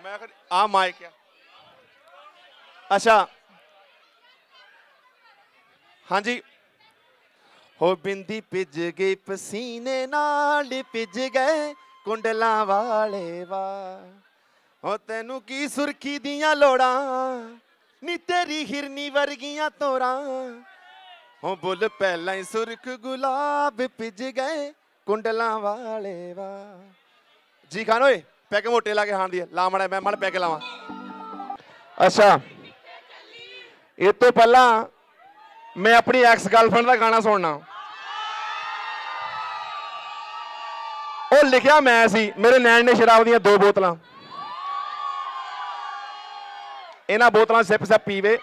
मैं आ माइक क्या अच्छा हाँ जी हो बिंदी पिज गई पसीने नाल पिज गए कुंडला वाले वाह हो तेनू की सुर्खी दियां लोड़ा नी तेरी हिरनी वर्गियां तोरा हो बुल पहला ही सुर्ख गुलाब पिज गए कुंडला वाले वाह जी खान ओए पैके मोटे ला के खान दिए ला माड़ा मैं माड़ा पैके लावा अच्छा ये तो पहला मैं अपनी एक्स गर्लफ्रेंड का गाना सुनना वो लिखिया मैं सी मेरे नैन ने शराब दियां 2 बोतलां इन्हां बोतलां सिप सिप पीवे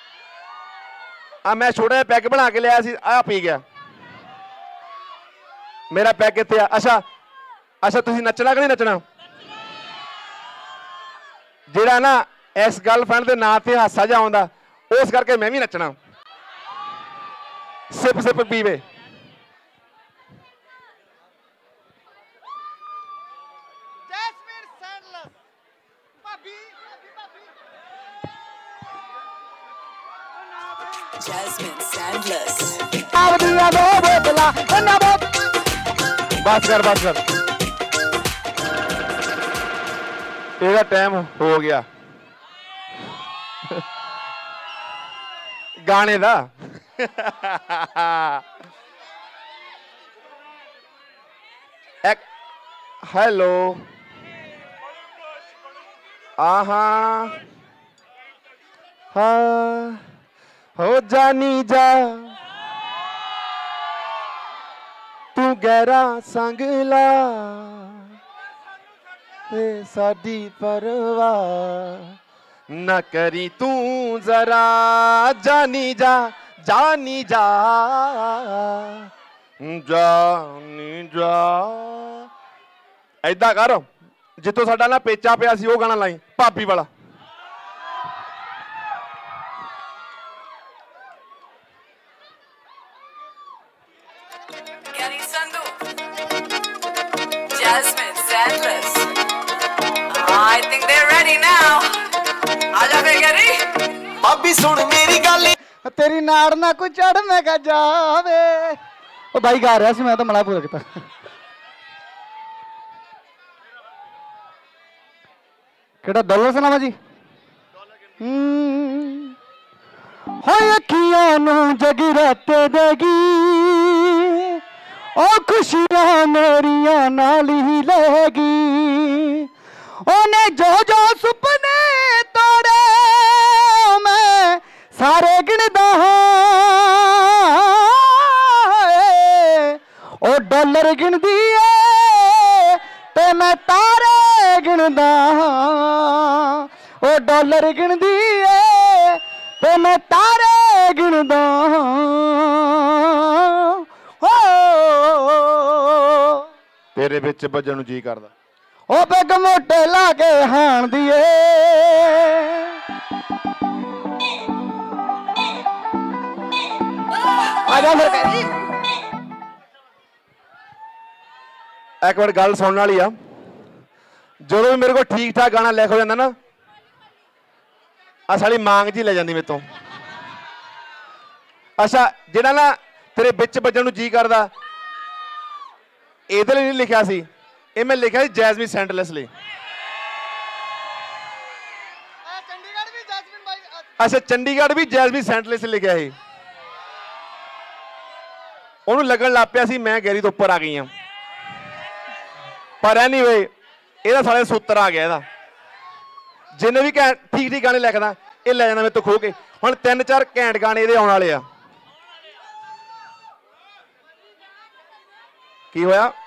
मैं छोटा जिहा पैग बना के लिया सी आ पी गया मेरा पैग कित्थे आ अच्छा अच्छा तुसीं नचना कि नहीं नचना जिहड़ा ना इस गर्लफ्रेंड के नाम से हासा जा आउंदा उस करके मैं भी नचना सिप सिप पीवे Jasmine Sandless. बस कर ਇਹਦਾ टाइम हो गया गाने दा एक हेलो आहा हाँ हो जानी जा तू गहरा संगला साडी परवाह न करी तू जरा जानी जा जानी जा जानी जा ऐदा कर जितों साडा ना पेचा पिया सी वो गाना लाई भाभी वाला Jasmine Sandless. I think they're ready now. आजा बेगरी भाभी सुन मेरी गल तेरी नाड़ ना कोई चढ़ मैं कहा जावे ओ भाई गा रहा सी मैं तो मड़ा पूरा किता केड़ा डॉलर सलामा जी होय अखियां नू जगराते देगी ओ खुशियां मेरिया नाल ही लेगी ओने जो जो सुपने तोड़े मैं सारे गिनदा ओ डॉलर गिनदी है ते मैं तारे गिनदा ओ डॉलर गिनदी है ते मैं तारे गिनदा तेरे बिच बजन नूं जी करदा ओ पैग मोटे ला के हाण दिए आजा फिर एक बार गल सुनने वाली आ जो भी मेरे को ठीक ठाक गाना लिख हो जाता ना आ साली मांग जी ले जाती मेरे तो अच्छा जिहड़ा ना तेरे बिच बजन नूं जी करदा ਇਹਦੇ ਲਈ नहीं लिखा सी ये मैं लिखा जैस्मिन सैंडलस ਲਈ अच्छा चंडीगढ़ भी जैस्मिन सैंडलस लिखा है ਉਹਨੂੰ लगन लग ਪਿਆ ਸੀ मैं गैरी तो उपर आ गई हाँ पर एनीवे ਇਹਦਾ साले सूत्र आ गया ਇਹਦਾ जिन्हें भी ठीक ठीक गाने लिखदा ये ले जाना मेरे तो खो के हुण 3-4 घैंट गाने ਇਹਦੇ आउण वाले आ की होया